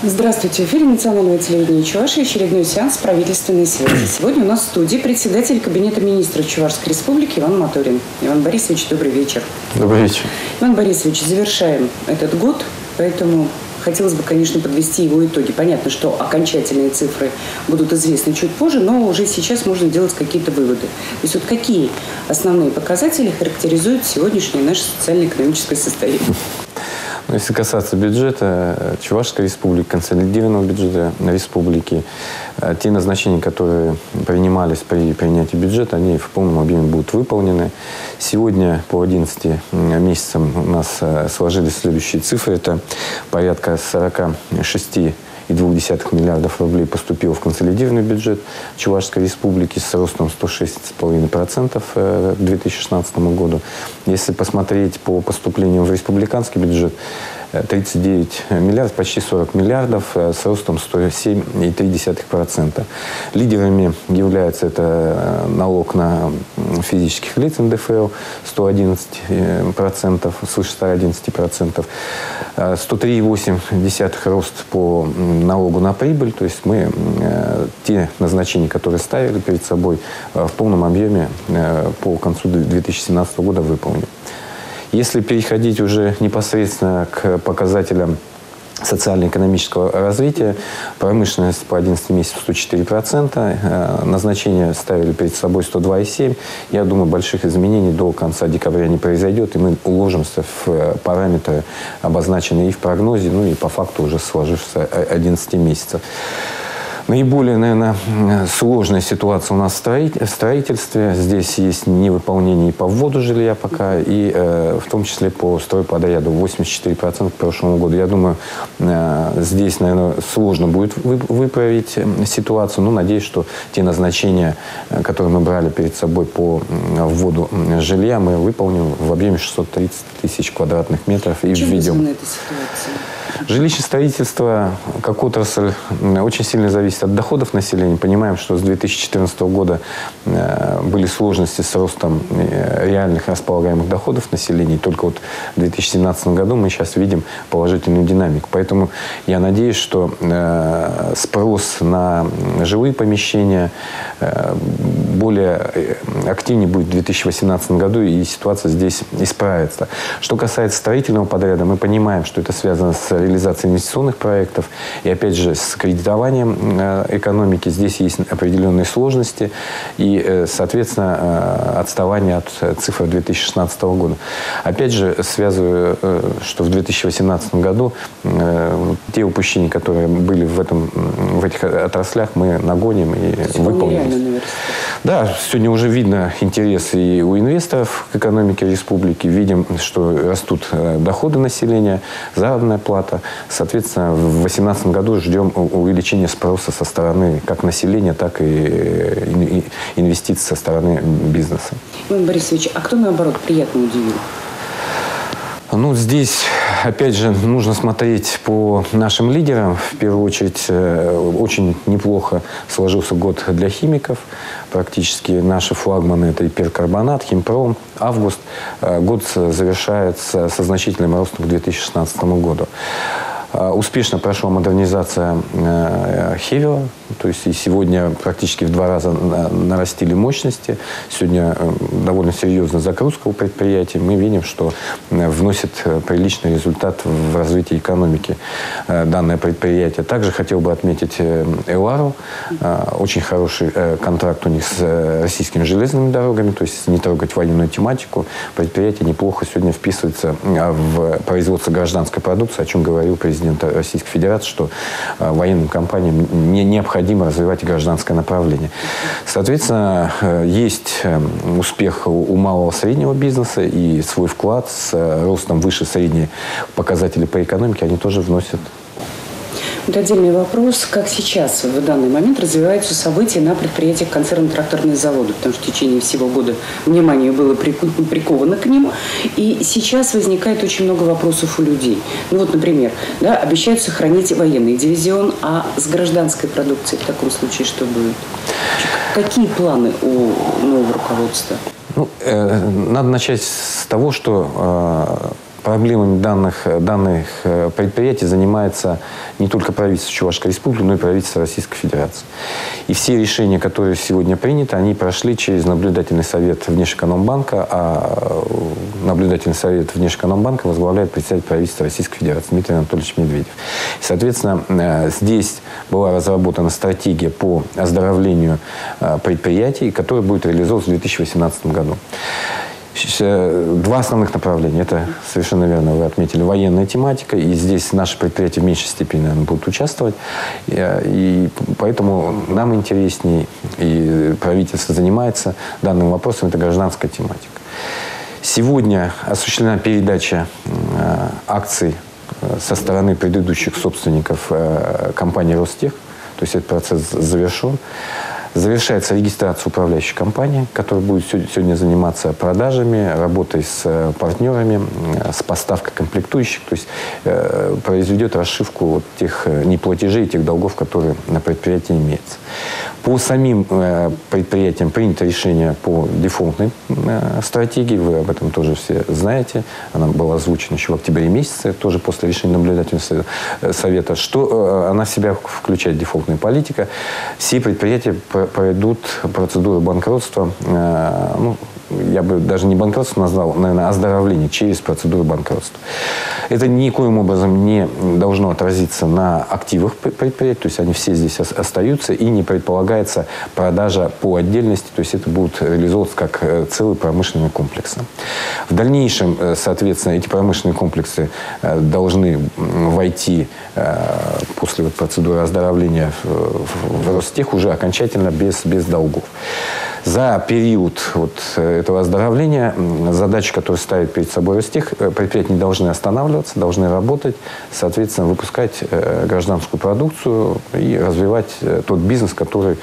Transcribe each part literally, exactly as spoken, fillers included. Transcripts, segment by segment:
Здравствуйте. В эфире национального телевидения Чувашии очередной сеанс правительственной связи. Сегодня у нас в студии председатель Кабинета министров Чувашской Республики Иван Моторин. Иван Борисович, добрый вечер. Добрый вечер. Иван Борисович, завершаем этот год, поэтому хотелось бы, конечно, подвести его итоги. Понятно, что окончательные цифры будут известны чуть позже, но уже сейчас можно делать какие-то выводы. То есть вот какие основные показатели характеризуют сегодняшнее наше социально-экономическое состояние? Если касаться бюджета Чувашской республики, консолидированного бюджета республики, те назначения, которые принимались при принятии бюджета, они в полном объеме будут выполнены. Сегодня по одиннадцати месяцам у нас сложились следующие цифры. Это порядка сорока шести и двух десятых миллиардов рублей поступило в консолидированный бюджет Чувашской республики с ростом сто шесть и пять десятых процента к две тысячи шестнадцатому году. Если посмотреть по поступлениям в республиканский бюджет, тридцать девять миллиардов, почти сорок миллиардов с ростом сто семь и три десятых процента. Лидерами является это налог на физических лиц эн дэ эф эл сто одиннадцать процентов, свыше ста одиннадцати процентов. сто три и восемь десятых рост по налогу на прибыль. То есть мы те назначения, которые ставили перед собой, в полном объеме по концу две тысячи семнадцатого года выполним. Если переходить уже непосредственно к показателям социально-экономического развития, промышленность по одиннадцати месяцам сто четыре процента, назначения ставили перед собой сто два и семь процента. Я думаю, больших изменений до конца декабря не произойдет, и мы уложимся в параметры, обозначенные и в прогнозе, ну и по факту уже сложившихся одиннадцати месяцев. Наиболее, наверное, сложная ситуация у нас в строительстве. Здесь есть невыполнение и по вводу жилья пока, и э, в том числе по стройподряду восемьдесят четыре процента к прошлому году. Я думаю, э, здесь, наверное, сложно будет вы, выправить ситуацию, но надеюсь, что те назначения, которые мы брали перед собой по вводу жилья, мы выполним в объеме шестьсот тридцать тысяч квадратных метров и Чем введем. вызвана эта ситуация? Жилищное строительство, как отрасль, очень сильно зависит от доходов населения. Понимаем, что с две тысячи четырнадцатого года были сложности с ростом реальных располагаемых доходов населения. И только вот в две тысячи семнадцатом году мы сейчас видим положительную динамику. Поэтому я надеюсь, что спрос на жилые помещения более активнее будет в две тысячи восемнадцатом году, и ситуация здесь исправится. Что касается строительного подряда, мы понимаем, что это связано с реализацией инвестиционных проектов и, опять же, с кредитованием экономики. Здесь есть определенные сложности и, соответственно, отставание от цифр две тысячи шестнадцатого года. Опять же, связываю, что в две тысячи восемнадцатом году те упущения, которые были в, этом, в этих отраслях, мы нагоним и выполним. Да, сегодня уже видно интерес и у инвесторов к экономике республики. Видим, что растут доходы населения, заработная плата. Соответственно, в две тысячи восемнадцатом году ждем увеличения спроса со стороны как населения, так и инвестиций со стороны бизнеса. Иван Борисович, а кто, наоборот, приятно удивил? Ну, здесь, опять же, нужно смотреть по нашим лидерам. В первую очередь, очень неплохо сложился год для химиков. Практически наши флагманы – это и перкарбонат, химпром, август. Год завершается со значительным ростом к две тысячи шестнадцатому году. Успешно прошла модернизация Хевела, то есть и сегодня практически в два раза нарастили мощности. Сегодня довольно серьезная загрузка у предприятий. Мы видим, что вносит приличный результат в развитие экономики данное предприятие. Также хотел бы отметить Элару. Очень хороший контракт у них с российскими железными дорогами, то есть не трогать военную тематику. Предприятие неплохо сегодня вписывается в производство гражданской продукции, о чем говорил президент Российской Федерации, что военным компаниям не необходимо развивать гражданское направление. Соответственно, есть успех у малого и среднего бизнеса, и свой вклад с ростом выше средней показателей по экономике они тоже вносят. Это отдельный вопрос, как сейчас в данный момент развиваются события на предприятиях концерна «Тракторные заводы», потому что в течение всего года внимание было приковано к ним, и сейчас возникает очень много вопросов у людей. Ну вот, например, да, обещают сохранить военный дивизион, а с гражданской продукцией в таком случае что будет? Какие планы у нового руководства? Ну, э, надо начать с того, что э, проблемами данных, данных предприятий занимается не только правительство Чувашской Республики, но и правительство Российской Федерации. И все решения, которые сегодня приняты, они прошли через наблюдательный совет Внешэкономбанка, а наблюдательный совет Внешэкономбанка возглавляет председатель правительства Российской Федерации Дмитрий Анатольевич Медведев. И, соответственно, здесь была разработана стратегия по оздоровлению предприятий, которая будет реализовываться в две тысячи восемнадцатом году. Два основных направления. Это, совершенно верно, вы отметили, военная тематика. И здесь наши предприятия в меньшей степени, наверное, будут участвовать. И, и поэтому нам интересней, и правительство занимается данным вопросом, это гражданская тематика. Сегодня осуществлена передача э, акций со стороны предыдущих собственников э, компании «Ростех». То есть этот процесс завершен. Завершается регистрация управляющей компании, которая будет сегодня заниматься продажами, работой с партнерами, с поставкой комплектующих, то есть э, произведет расшивку вот тех неплатежей, тех долгов, которые на предприятии имеются. По самим э, предприятиям принято решение по дефолтной э, стратегии, вы об этом тоже все знаете, она была озвучена еще в октябре месяце, тоже после решения наблюдательного совета. Что э, она в себя включает, дефолтная политика? Все предприятия пройдут процедуру банкротства, э, ну, я бы даже не банкротство назвал, наверное, оздоровление через процедуру банкротства. Это никоим образом не должно отразиться на активах предприятий, то есть они все здесь остаются, и не предполагается продажа по отдельности, то есть это будет реализовываться как целый промышленный комплекс. В дальнейшем, соответственно, эти промышленные комплексы должны войти после вот процедуры оздоровления в Ростех уже окончательно без, без долгов. За период вот этого оздоровления задачи, которые ставит перед собой Ростех, предприятия не должны останавливаться, должны работать, соответственно, выпускать гражданскую продукцию и развивать тот бизнес, который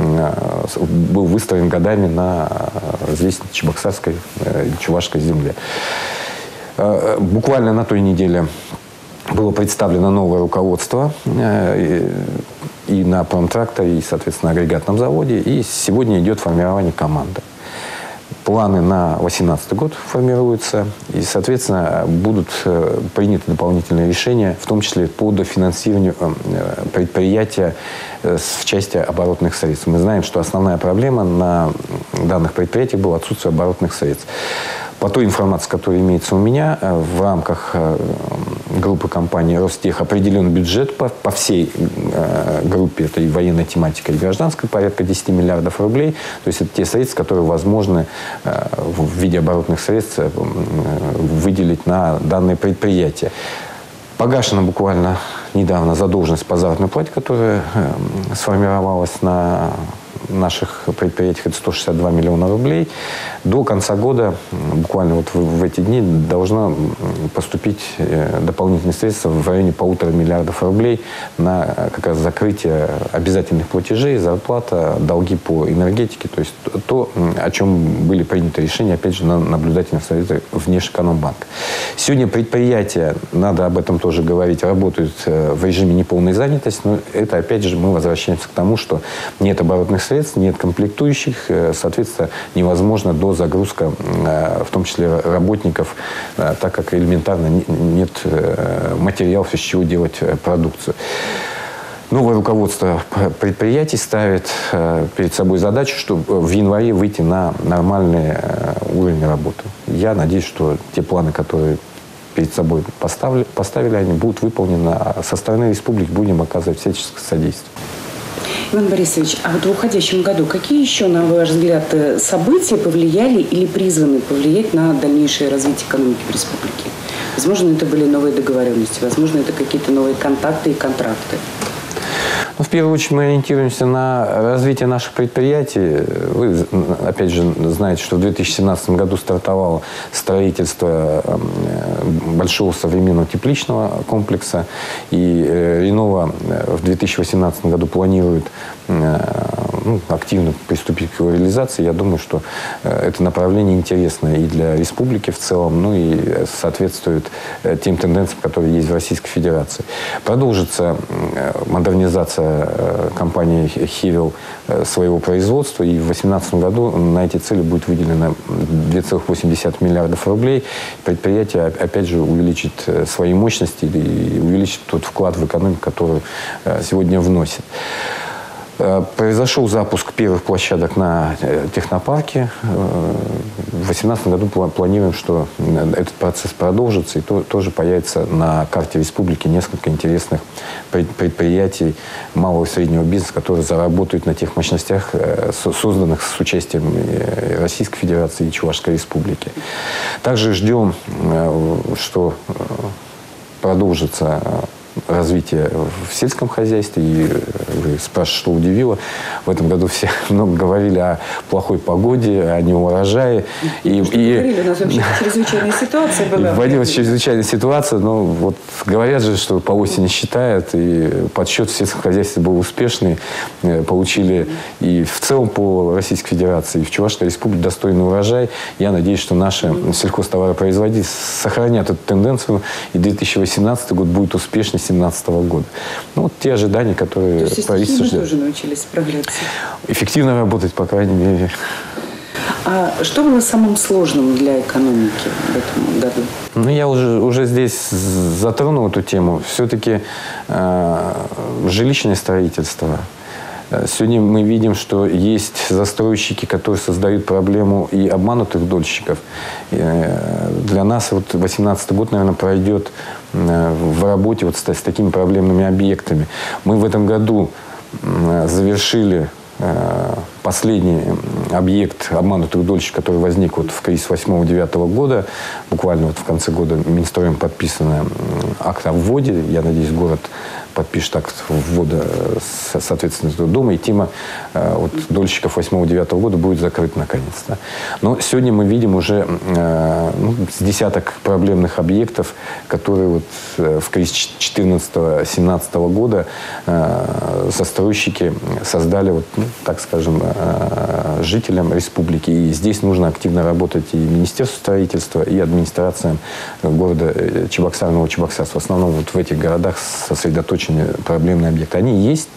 был выстроен годами на здесь Чебоксарской, Чувашской земле. Буквально на той неделе было представлено новое руководство и на промтракторе, и, соответственно, на агрегатном заводе. И сегодня идет формирование команды. Планы на две тысячи восемнадцатый год формируются. И, соответственно, будут приняты дополнительные решения, в том числе по дофинансированию предприятия в части оборотных средств. Мы знаем, что основная проблема на данных предприятиях была отсутствие оборотных средств. По той информации, которая имеется у меня, в рамках группы компании «Ростех» определен бюджет по, по всей э, группе, это и военная тематика, и гражданская, порядка десяти миллиардов рублей. То есть это те средства, которые возможно э, в виде оборотных средств э, выделить на данные предприятия. Погашена буквально недавно задолженность по заработной плате, которая э, сформировалась на наших предприятиях, это сто шестьдесят два миллиона рублей. До конца года, буквально вот в, в эти дни, должна поступить э, дополнительные средства в районе полутора миллиардов рублей на как раз закрытие обязательных платежей, зарплата, долги по энергетике, то есть то, о чем были приняты решения, опять же, на наблюдательном совете Внешэкономбанка. Сегодня предприятия, надо об этом тоже говорить, работают э, в режиме неполной занятости, но это, опять же, мы возвращаемся к тому, что нет оборотных средств, нет комплектующих, соответственно, невозможно дозагрузка, в том числе работников, так как элементарно нет материалов, из чего делать продукцию. Новое руководство предприятий ставит перед собой задачу, чтобы в январе выйти на нормальный уровень работы. Я надеюсь, что те планы, которые перед собой поставили, поставили они будут выполнены, а со стороны республики будем оказывать всяческое содействие. Иван Борисович, а вот в уходящем году какие еще, на ваш взгляд, события повлияли или призваны повлиять на дальнейшее развитие экономики в республике? Возможно, это были новые договоренности, возможно, это какие-то новые контакты и контракты. Ну, в первую очередь мы ориентируемся на развитие наших предприятий. Вы, опять же, знаете, что в две тысячи семнадцатом году стартовало строительство большого современного тепличного комплекса. И Renova в две тысячи восемнадцатом году планирует ну, активно приступить к его реализации. Я думаю, что это направление интересно и для республики в целом, ну и соответствует тем тенденциям, которые есть в Российской Федерации. Продолжится модернизация компании «Хивел» своего производства, и в две тысячи восемнадцатом году на эти цели будет выделено две целых восемь десятых миллиардов рублей. Предприятие, опять же, увеличит свои мощности и увеличит тот вклад в экономику, который сегодня вносит. Произошел запуск первых площадок на технопарке. В две тысячи восемнадцатом году планируем, что этот процесс продолжится, и то, тоже появится на карте республики несколько интересных предприятий малого и среднего бизнеса, которые заработают на тех мощностях, созданных с участием Российской Федерации и Чувашской Республики. Также ждем, что продолжится развитие в сельском хозяйстве. И вы спрашиваете, что удивило. В этом году все много говорили о плохой погоде, о неурожае. И, и, у нас вообще чрезвычайная ситуация была. Вводилась чрезвычайная ситуация. Но вот говорят же, что по осени считают. И подсчет в сельском хозяйстве был успешный. Получили и в целом по Российской Федерации, и в Чувашской Республике достойный урожай. Я надеюсь, что наши сельхозтоваропроизводители сохранят эту тенденцию. И две тысячи восемнадцатый год будет успешный две тысячи семнадцатого года. Ну, вот те ожидания, которые правительство ждет. Тоже научились справляться. Эффективно работать, по крайней мере. А что было самым сложным для экономики в этом году? Ну, я уже, уже здесь затронул эту тему. Все-таки э, жилищное строительство. Сегодня мы видим, что есть застройщики, которые создают проблему и обманутых дольщиков. Для нас вот две тысячи восемнадцатый год, наверное, пройдет в работе вот с, с такими проблемными объектами. Мы в этом году завершили последний объект обманутых дольщиков, который возник вот в кризис восьмого-девятого года. Буквально вот в конце года Минстроем подписан акт о вводе. Я надеюсь, город подпишет акт ввода, соответственно, этого дома. И тема вот, дольщиков восьмого-девятого года будет закрыта наконец-то. Но сегодня мы видим уже ну, с десяток проблемных объектов, которые вот в кризис четырнадцатого-семнадцатого года застройщики создали, вот, ну, так скажем, жителям республики. И здесь нужно активно работать и Министерству строительства, и администрациям города Чебоксар, Новочебоксарск. В основном вот в этих городах сосредоточены проблемные объекты. Они есть,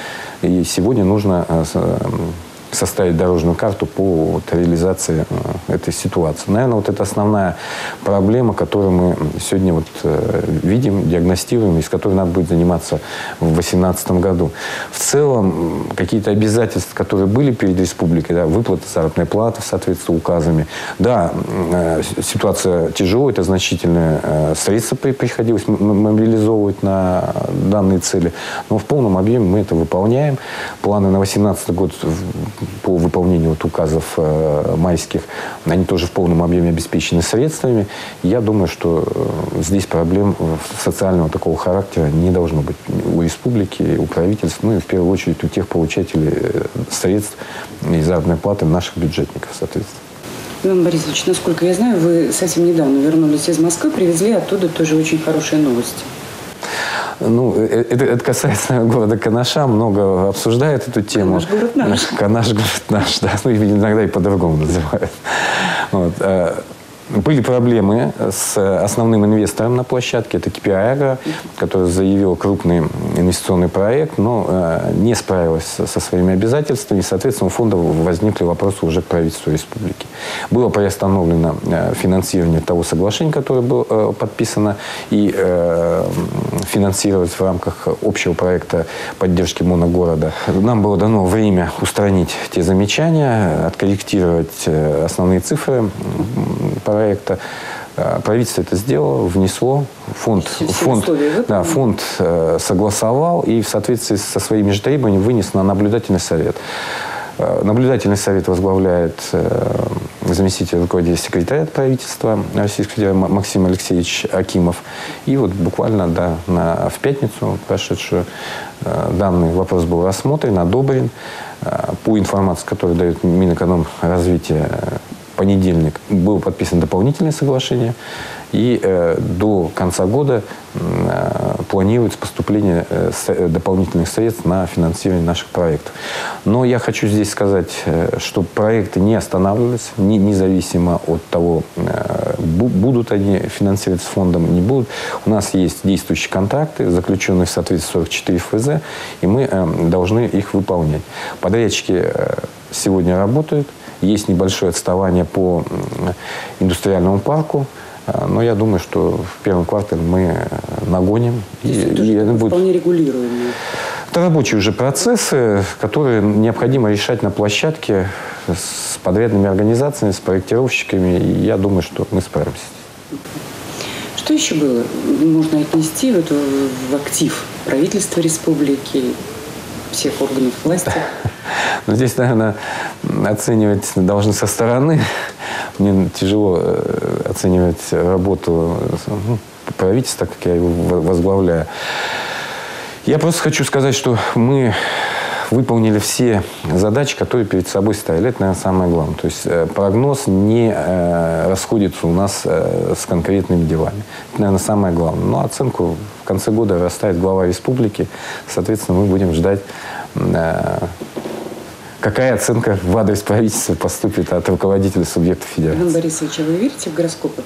и сегодня нужно составить дорожную карту по вот, реализации э, этой ситуации. Наверное, вот это основная проблема, которую мы сегодня вот, э, видим, диагностируем, и с которой надо будет заниматься в две тысячи восемнадцатом году. В целом, какие-то обязательства, которые были перед республикой, да, выплата заработной платы в соответствии с указами. Да, э, ситуация тяжелая, это значительные э, средства при, приходилось мобилизовывать на данные цели, но в полном объеме мы это выполняем. Планы на две тысячи восемнадцатый год по выполнению вот указов э, майских, они тоже в полном объеме обеспечены средствами. Я думаю, что э, здесь проблем социального такого характера не должно быть у республики, у правительства, ну и в первую очередь у тех получателей средств и заработной платы наших бюджетников, соответственно. Иван Борисович, насколько я знаю, вы совсем недавно вернулись из Москвы, привезли оттуда тоже очень хорошие новости. Ну, это, это касается города Канаша, много обсуждают эту тему. Наш город наш. Канаш город наш, да. Ну, иногда и по-другому называют. Вот. Были проблемы с основным инвестором на площадке, это КП Агро, который заявил крупный инвестиционный проект, но э, не справилась со своими обязательствами, и, соответственно, у фонда возникли вопросы уже к правительству республики. Было приостановлено э, финансирование того соглашения, которое было э, подписано, и э, финансировать в рамках общего проекта поддержки моногорода. Нам было дано время устранить те замечания, откорректировать э, основные цифры проекта. проекта. Правительство это сделало, внесло, фонд, фонд, да, фонд э, согласовал и в соответствии со своими же требованиями вынес на наблюдательный совет. Э, наблюдательный совет возглавляет э, заместитель руководителя секретариата правительства Российской Федерации Максим Алексеевич Акимов. И вот буквально да, на, в пятницу прошедшую э, данный вопрос был рассмотрен, одобрен. Э, по информации, которую дает Минэкономразвития, понедельник было подписано дополнительное соглашение. И э, до конца года э, планируется поступление э, с, дополнительных средств на финансирование наших проектов. Но я хочу здесь сказать, э, что проекты не останавливаются, не, независимо от того, э, бу, будут они финансироваться фондом, не будут. У нас есть действующие контракты, заключенные в соответствии с сорок четыре эф вэ зэ, и мы э, должны их выполнять. Подрядчики э, сегодня работают, есть небольшое отставание по э, индустриальному парку. Но я думаю, что в первом квартале мы нагоним. И, и это будет вполне регулируемые. Это рабочие уже процессы, которые необходимо решать на площадке с подрядными организациями, с проектировщиками. И я думаю, что мы справимся. Что еще было? Можно отнести в, эту, в актив правительства республики, всех органов власти? Но здесь, наверное, оценивать должны со стороны. Мне тяжело оценивать работу правительства, так как я его возглавляю. Я просто хочу сказать, что мы выполнили все задачи, которые перед собой ставили. Это, наверное, самое главное. То есть прогноз не расходится у нас с конкретными делами. Это, наверное, самое главное. Но оценку в конце года расставит глава республики. Соответственно, мы будем ждать, какая оценка в адрес правительства поступит от руководителя субъекта федерации. Иван Борисович, а вы верите в гороскопы?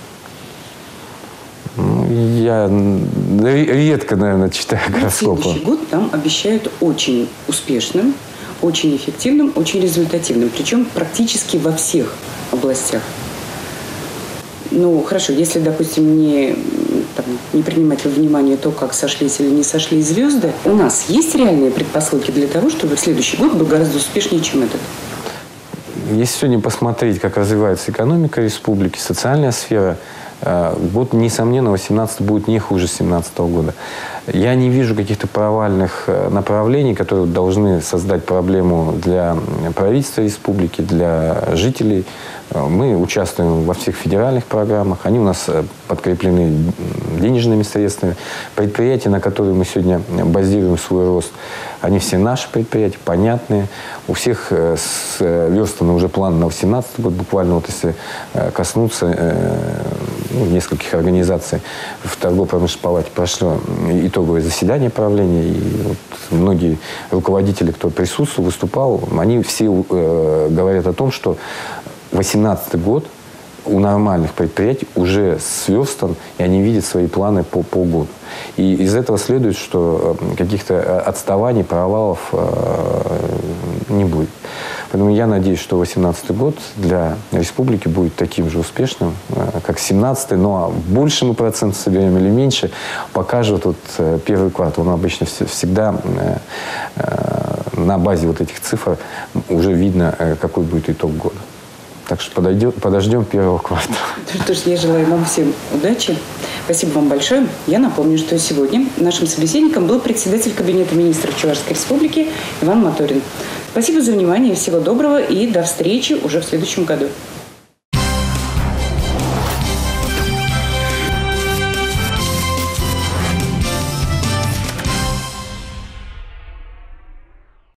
Ну, я редко, наверное, читаю гороскопы. Следующий год нам обещают очень успешным, очень эффективным, очень результативным. Причем практически во всех областях. Ну, хорошо, если, допустим, не, там, не принимать во внимание то, как сошлись или не сошлись звезды, у нас есть реальные предпосылки для того, чтобы следующий год был гораздо успешнее, чем этот? Если сегодня посмотреть, как развивается экономика республики, социальная сфера, год, несомненно, восемнадцатый будет не хуже семнадцатого года. Я не вижу каких-то провальных направлений, которые должны создать проблему для правительства республики, для жителей. Мы участвуем во всех федеральных программах. Они у нас подкреплены денежными средствами. Предприятия, на которые мы сегодня базируем свой рост, они все наши предприятия, понятные. У всех сверстаны уже планы на восемнадцатый год. Буквально вот если коснуться ну, нескольких организаций в торгово-промышленной палате прошло итоговое заседание правления. И вот многие руководители, кто присутствовал, выступал, они все э, говорят о том, что восемнадцатый год у нормальных предприятий уже сверстан, и они видят свои планы по полгода. И из этого следует, что каких-то отставаний, провалов э, не будет. Поэтому я надеюсь, что восемнадцатый год для республики будет таким же успешным, э, как семнадцатый. Ну а больше мы процентов соберем или меньше, покажет вот, э, первый квартал. Он обычно вс всегда э, э, на базе вот этих цифр уже видно, э, какой будет итог года. Так что подойдем, подождем первого квартала. Что ж, я желаю вам всем удачи. Спасибо вам большое. Я напомню, что сегодня нашим собеседником был председатель Кабинета министров Чувашской Республики Иван Моторин. Спасибо за внимание, всего доброго и до встречи уже в следующем году.